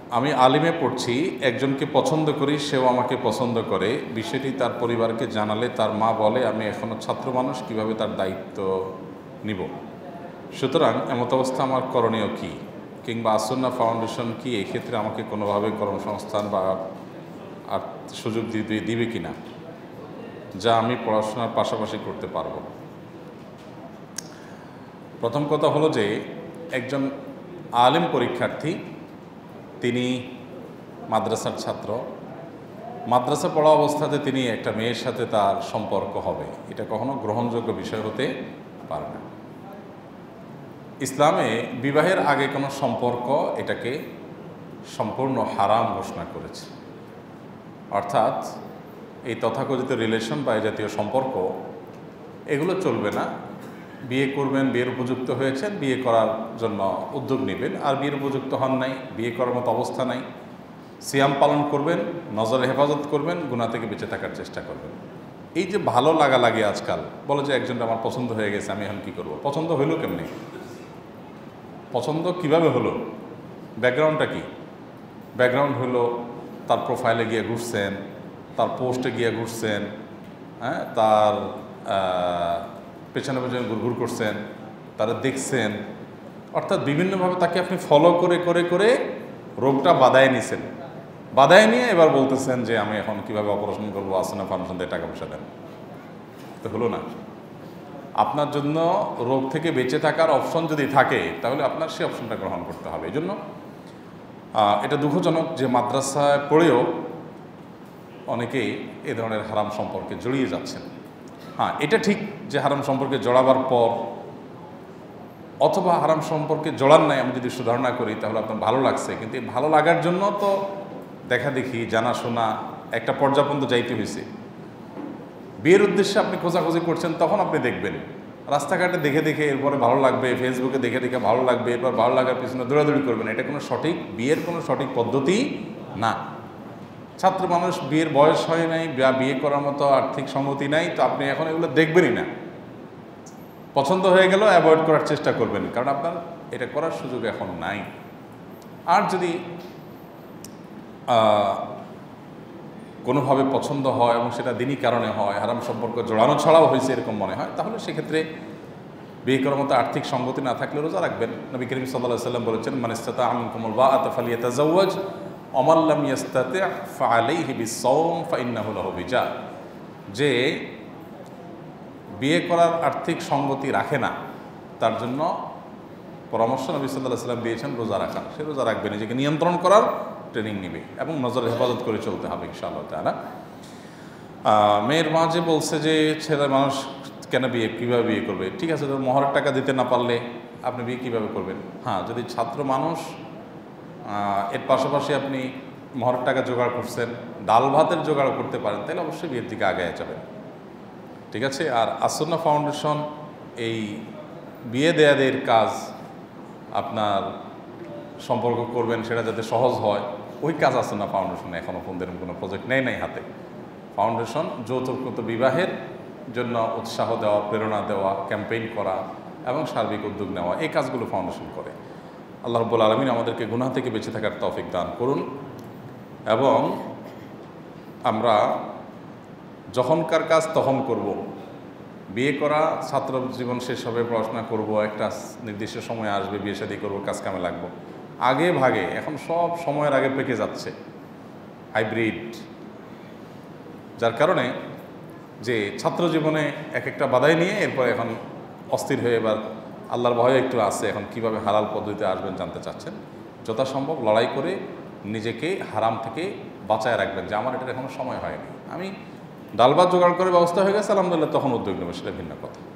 আমি আলিমে পড়ছি, একজনকে পছন্দ করি, সেও আমাকে পছন্দ করে। বিষয়টি তার পরিবারকে জানালে তার মা বলে আমি এখনও ছাত্র মানুষ, কীভাবে তার দায়িত্ব নিব। সুতরাং এমত অবস্থা আমার করণীয় কী, কিংবা আসুন্না ফাউন্ডেশন কি এই ক্ষেত্রে আমাকে কোনোভাবে কর্মসংস্থান বা আর সুযোগ দিবে কি না, যা আমি পড়াশোনার পাশাপাশি করতে পারবো। প্রথম কথা হলো যে একজন আলেম পরীক্ষার্থী, তিনি মাদ্রাসার ছাত্র, মাদ্রাসা পড়া অবস্থাতে তিনি একটা মেয়ের সাথে তার সম্পর্ক হবে, এটা কখনো গ্রহণযোগ্য বিষয় হতে পারে না। ইসলামে বিবাহের আগে কোনো সম্পর্ক এটাকে সম্পূর্ণ হারাম ঘোষণা করেছে। অর্থাৎ এই তথাকথিত রিলেশন বা এই জাতীয় সম্পর্ক এগুলো চলবে না। বিয়ে করবেন, বিয়ের উপযুক্ত হয়েছেন, বিয়ে করার জন্য উদ্যোগ নেবেন, আর বিয়ের উপযুক্ত হন নাই, বিয়ে করার মতো অবস্থা নাই, সিয়াম পালন করবেন, নজরে হেফাজত করবেন, গুনাহ থেকে বেঁচে থাকার চেষ্টা করবেন। এই যে ভালো লাগা লাগে আজকাল, বলে যে একজন আমার পছন্দ হয়ে গেছে, আমি এখন কী করব। পছন্দ হইল কেমনি? পছন্দ কিভাবে হলো? ব্যাকগ্রাউন্ডটা কি? ব্যাকগ্রাউন্ড হলো তার প্রোফাইলে গিয়ে ঘুরছেন, তার পোস্টে গিয়ে ঘুরছেন, হ্যাঁ, তার পেছনে পেছনে ঘুরঘুর করছেন, তারা দেখছেন, অর্থাৎ বিভিন্নভাবে তাকে আপনি ফলো করে করে করে রোগটা বাদায় নিছেন। বাদায় নিয়ে এবার বলতেছেন যে আমি এখন কিভাবে অপারেশন করবো, আসনা ফাউন্ডেশন দিয়ে টাকা পয়সা দেন। তো হলো না। আপনার জন্য রোগ থেকে বেঁচে থাকার অপশন যদি থাকে, তাহলে আপনার সেই অপশনটা গ্রহণ করতে হবে। এই জন্য এটা দুঃখজনক যে মাদ্রাসায় পড়েও অনেকেই এ ধরনের হারাম সম্পর্কে জড়িয়ে যাচ্ছেন। হ্যাঁ, এটা ঠিক যে হারাম সম্পর্কে জড়াবার পর অথবা হারাম সম্পর্কে জড়ার নাই আমি যদি সুধারণা করি, তাহলে আপনার ভালো লাগছে, কিন্তু এই ভালো লাগার জন্য তো দেখা দেখি, জানাশোনা একটা পর্যায় পর্যন্ত যাইতে হয়েছে। বিয়ের উদ্দেশ্যে আপনি খোঁজাখুঁজি করছেন, তখন আপনি দেখবেন রাস্তাঘাটে দেখে দেখে এরপরে ভালো লাগবে, ফেসবুকে দেখে দেখে ভালো লাগবে, এরপর ভালো লাগার পিছনে দৌড়াদৌড়ি করবেন। এটা কোনো সঠিক বিয়ের কোনো সঠিক পদ্ধতি না। ছাত্র মানুষ, বিয়ের বয়স হয় নাই বা বিয়ে করার মতো আর্থিক সম্মতি নাই, তো আপনি এখন এগুলো দেখবেনই না। পছন্দ হয়ে গেল অ্যাভয়েড করার চেষ্টা করবেন, কারণ আপনার এটা করার সুযোগ এখন নাই। আর যদি কোনোভাবে পছন্দ হয় এবং সেটা দিনই কারণে হয়, হারাম সম্পর্ক জড়ানো ছাড়াও হয়েছে এরকম মনে হয়, তাহলে সেক্ষেত্রে বিয়ে করার মতো আর্থিক সঙ্গতি না থাকলে রোজা রাখবেন। নবী করিম সাল্লাল্লাহু আলাইহি ওয়াসাল্লাম বলেছেন, মান ইসতাতাআ মিনকুমুল বাআতা ফালিয়াতাযাওয়াজ ওয়া মান লাম ইসতাতি' ফাআলাইহি বিস-সাওম ফাইন্নাহু লাহু বিজা। যে বিয়ে করার আর্থিক সঙ্গতি রাখে না, তার জন্য পরামর্শ নবী সাল্লাল্লাহু আলাইহি ওয়াসাল্লাম দিয়েছেন রোজা রাখার। সে রোজা রাখবে, নিজেকে নিয়ন্ত্রণ করার ট্রেনিং নেবে এবং নজরের হেফাজত করে চলতে হবে ইনশাআল্লাহ তাআলা। মেয়ের মা যে বলছে যে ছেলে মানুষ কেন কীভাবে বিয়ে করবে, ঠিক আছে, তো মহরের টাকা দিতে না পারলে আপনি বিয়ে কীভাবে করবেন? হ্যাঁ, যদি ছাত্র মানুষ এর পাশাপাশি আপনি মহরের টাকা জোগাড় করছেন, ডাল ভাতের জোগাড় করতে পারেন, তাহলে অবশ্যই বিয়ের দিকে আগায় যাবেন। ঠিক আছে। আর আসুন্না ফাউন্ডেশন এই বিয়ে দেয়াদের কাজ, আপনার সম্পর্ক করবেন সেটা যাতে সহজ হয়, ওই কাজ আসুন্না ফাউন্ডেশন এখনও কোনো প্রজেক্ট নাই হাতে। ফাউন্ডেশন যৌতুক বিবাহের জন্য উৎসাহ দেওয়া, প্রেরণা দেওয়া, ক্যাম্পেইন করা এবং সার্বিক উদ্যোগ নেওয়া, এই কাজগুলো ফাউন্ডেশন করে। আল্লাহ রাব্বুল আলামিন আমাদেরকে গুনাহ থেকে বেঁচে থাকার তৌফিক দান করুন। এবং আমরা যখনকার কাজ তখন করব। বিয়ে করা, ছাত্র জীবন শেষ হবে, পড়াশোনা করব, একটা নির্দিষ্ট সময় আসবে, বিয়ে শাদী করবো, কাজ কামে লাগবো, আগে ভাগে এখন সব সময়ের আগে পেকে যাচ্ছে, হাইব্রিড। যার কারণে যে ছাত্র জীবনে এক একটা বাধাই নিয়ে এরপর এখন অস্থির হয়ে এবার আল্লাহর ভয়ে একটু আছে, এখন কিভাবে হালাল পদ্ধতিতে আসবেন জানতে চাচ্ছেন। যথাসম্ভব লড়াই করে নিজেকে হারাম থেকে বাঁচায় রাখবেন, যে আমার এটার এখনো সময় হয়নি, আমি ডাল ভাত জোগাড় করে ব্যবস্থা হয়ে গেছে, আলহামদুলিল্লাহ, তখন উদ্যোগ নেবে, সেটা ভিন্ন কথা।